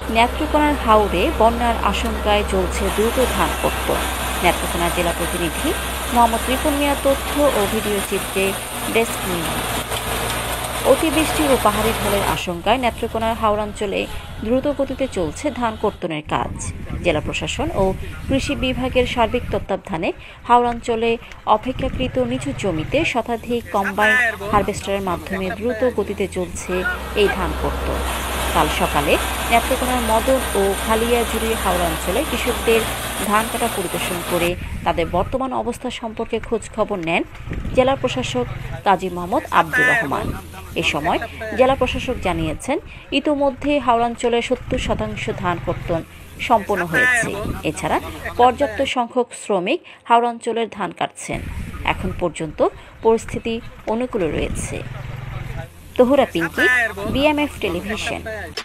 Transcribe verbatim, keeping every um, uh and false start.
নেত্রকোনার হাওরে বন্যার আশঙ্কায় চলছে দ্রুত ধান কর্তন। নেত্রকোনা জেলা প্রতিনিধি মোহাম্মদ রিপন মিয়া তথ্য ও ভিডিও চিত্রে ডেস্ক নিউজ। অতিবৃষ্টি ও পাহাড়ি ঢলের আশঙ্কায় নেত্রকোনার হাওরাঞ্চলে দ্রুত গতিতে চলছে ধান কর্তনের কাজ। জেলা প্রশাসন ও কৃষি বিভাগের সার্বিক তত্ত্বাবধানে হাওরাঞ্চলে অপেক্ষাকৃত নিচু জমিতে শতাধিক কম্বাইন হারভেস্টারের মাধ্যমে দ্রুত গতিতে চলছে এই ধান কর্তন। কাল সকালে নেত্রকোনার মদন ও খালিয়াজুড়ি হাওরাঞ্চলে কৃষকদের ধান কাটা পরিদর্শন করে তাদের বর্তমান অবস্থা সম্পর্কে খোঁজ খবর নেন জেলা প্রশাসক কাজী মোহাম্মদ আব্দুর রহমান। এ সময় জেলা প্রশাসক জানিয়েছেন, ইতোমধ্যে হাওরাঞ্চলের সত্তর শতাংশ ধান কর্তন সম্পন্ন হয়েছে। এছাড়া পর্যাপ্ত সংখ্যক শ্রমিক হাওরাঞ্চলের ধান কাটছেন। এখন পর্যন্ত পরিস্থিতি অনুকূলে রয়েছে। Tohra Pinky, BMF television.